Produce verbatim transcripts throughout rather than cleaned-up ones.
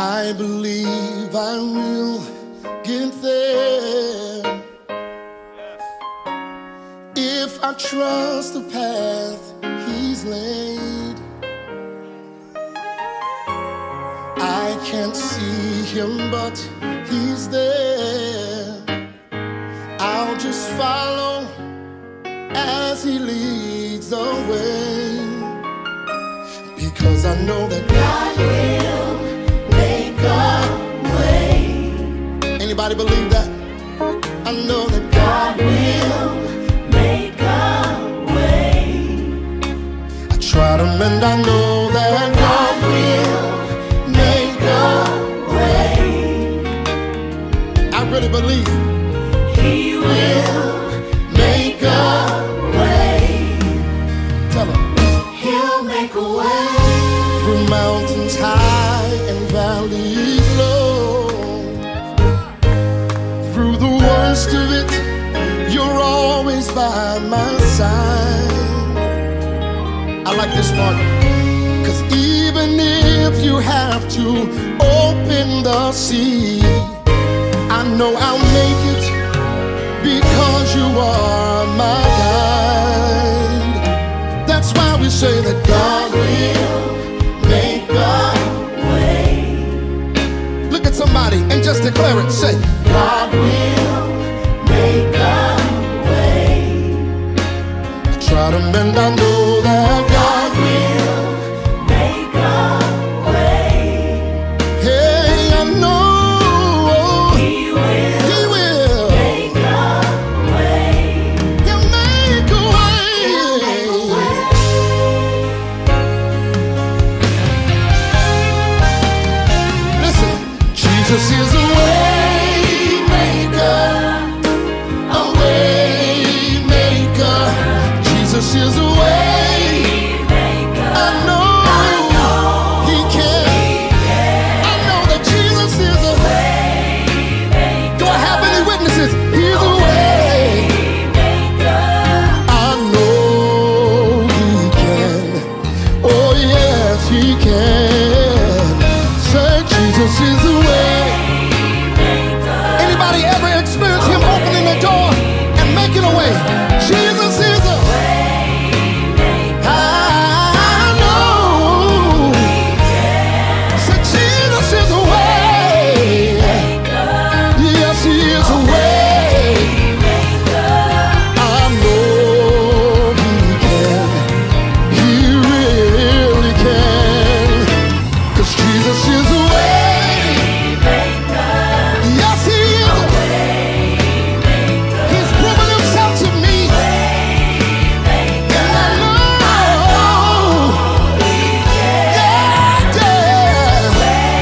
I believe I will get there if I trust the path He's laid. I can't see Him, but He's there. I'll just follow as He leads the way, because I know that God will make a way. Anybody believe that? I know that God will make a way. I try to mend, I know that God will make a way. I really believe He will make a way. Tell Him. He'll make a way. Through mountains high and valleys low, through the worst of it, You're always by my side. I like this part, 'cause even if You have to open the sea, I know I'll make it, because You are my guide. That's why we say that God will make a way. Look at somebody and just declare it. Say, God will make a way. I try to mend, I know that God will make a way. Hey, I know He will, He will make a way. He'll make a way. He'll make a way. Listen, Jesus is a way maker, a way maker. Jesus is a way maker. I know, I know He can. I know that Jesus is a way maker. Do I have any witnesses? He's a way maker. I know He can. Oh yes, He can. Say Jesus is a way maker. Anybody ever experienced Him opening the door and making a way? Jesus is a way maker. I know. Say Jesus is a way maker. Yes, He is a way maker. I know He can. He really can. 'Cause Jesus is a way maker. Yes, He is a way maker. He's proven Himself to me. And I know He can. Yeah,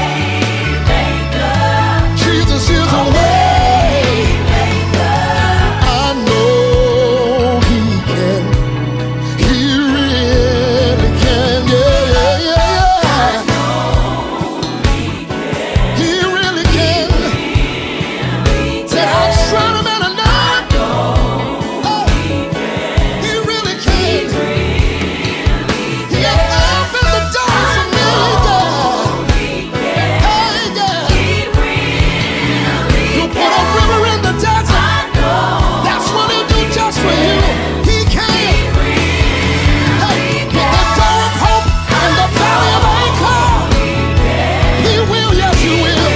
yeah. Jesus is a way maker. I know He can. He really can. Yeah, yeah, yeah, yeah. He really can. Say, I'll try Him and I know. Oh, He really can. He has opened the door for me. Yeah. Hey, yeah. You put a river in the desert. That's what He'll do just for you. He can. Hey, put the door of hope in the valley of Achor. He will, yes, He will.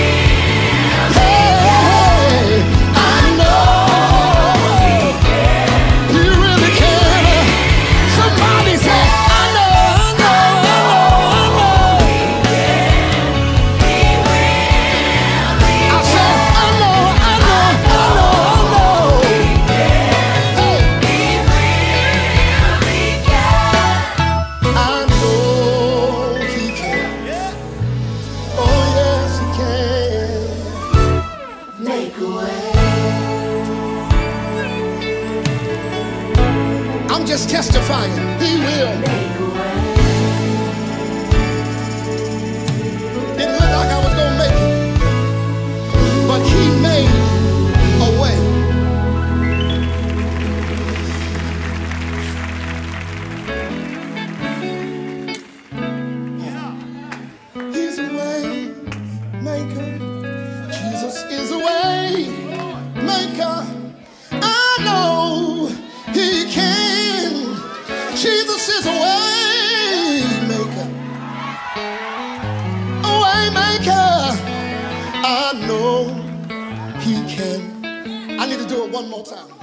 Hey, I know He really can. Somebody say, I know, I know, I know, I said, I know, I know, I know, I know. Hey, I know He can. Oh yes, He can. Make a way. I'm just testifying. He will. Didn't look like I was gonna make it, but He made a way. He's a way Jesus is a way maker. A way maker. I know he can. I need to do it one more time.